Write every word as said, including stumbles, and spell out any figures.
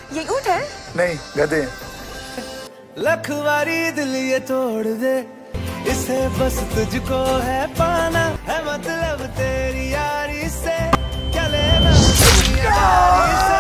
ये ऊँट है? नहीं, गधे। लखवारी दिल ये तोड़ दे, इसे बस तुझको है पाना, है मतलब तेरी यारी से, क्या लेना तेरी यारी से।